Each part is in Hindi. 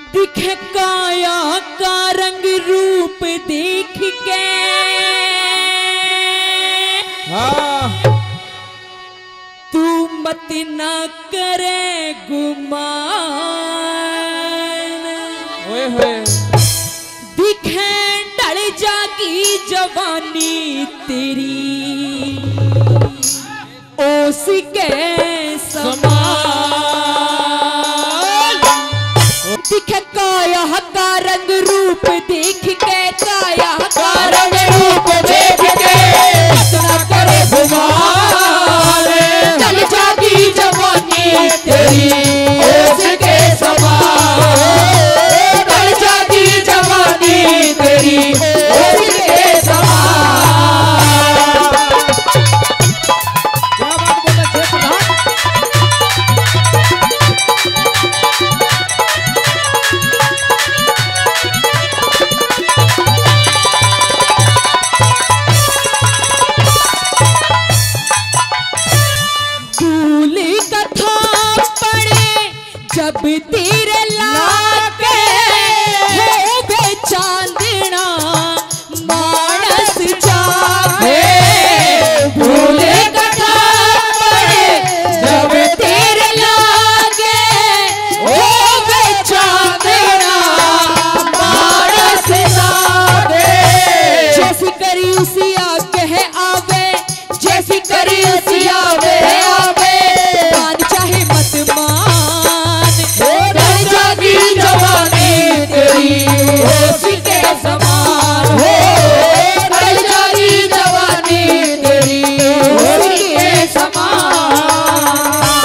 दिखे काया का रंग रूप देख के तू मत ना करे गुमान। दिखे ढल जागी जवानी तेरी ओस के समान। दिखे काया का रंग रूप देख के काया का रंग रूप देख के ना करे गुमान। ढल जागी जवानी तेरी ओस के समान। ढल जागी जवानी तेरी ओस के समान। क्या बात बोला जय जब तेरे लागे हो बे चांदना मानस जागे। भूले कथा पड़े जब तेरे लागे हो बे चांदना मानस जागे। जैसी करी उसी आगे है आवे जैसी करी उसी आवे आवे। मान चाहे मत मान जवानी तेरी होश के समान हो। ढल जागी जवानी तेरी होश के समान।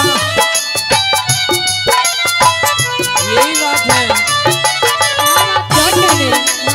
यही बात है क्या कहने।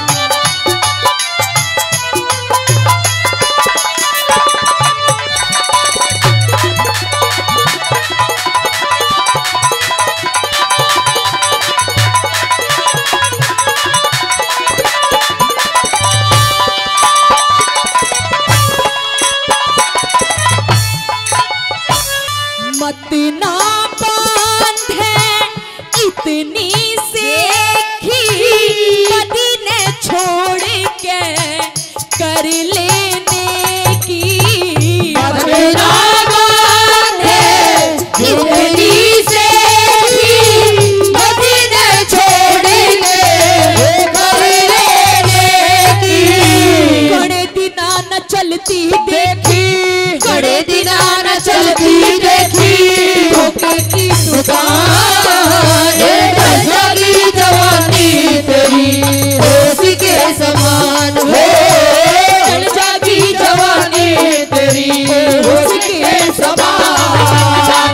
मत ना बांधे इतनी सेखी मदीने छोड़ के कर लेने की। मत ना बांधे इतनी सेखी मदीने छोड़ के कर लेने की। कड़े दिना न चलती देखी कड़े दिना न चलती देखी की दुकान। ढल जागी जवानी तेरी होश के समान हो। ढल जागी जवानी तेरी होश के समान।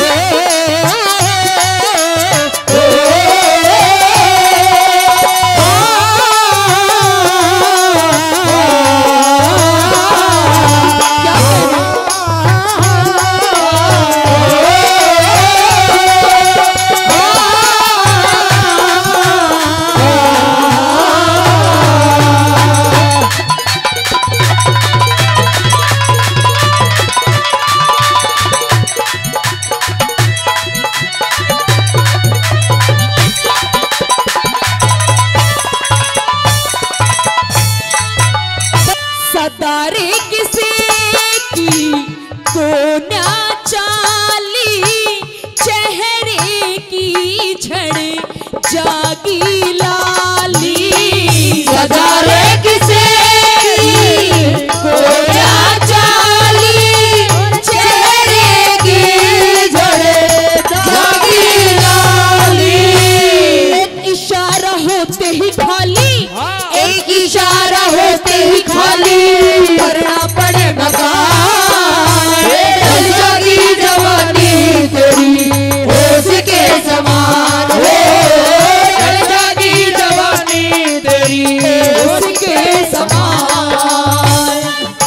सदारे किसी की को ना चाली चेहरे की झड़ जागी लाली। सदारे किसी की को ना चाली चेहरे की झड़ जागी लाली। एक इशारा होते ही खाली एक इशारा होते ही खाली करना पड़े मकान। ढल जागी जवानी तेरी होश के समान हो। ढल जागी जवानी तेरी होश के समान।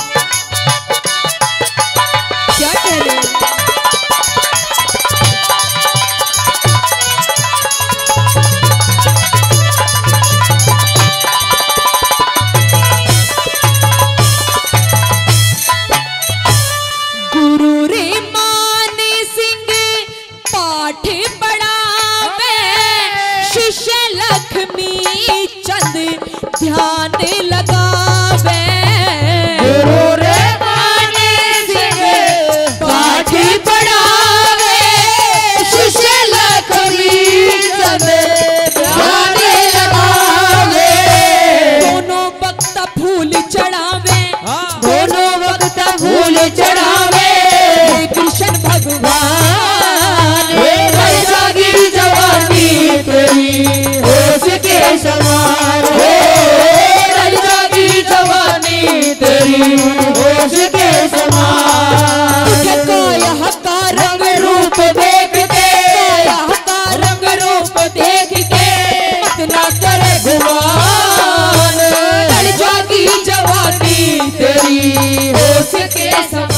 क्या कह रहे लक्ष्मी चंद ध्यान लगावे गुरु रे माने सिंह पाठ पढ़ावे शिष्य लक्ष्मी चंद ध्यान लगावे दोनों वक्त फूल चढ़ावे दोनों वक्त फूल चढ़ावे कृष्ण भगवान जागी जवानी तेरी होश के समान जागी जवानी तेरी होश के समान काया का रंग रूप देख के काया का रंग रूप देख के इतना करे गुमान जागी जवानी तेरी होश के समान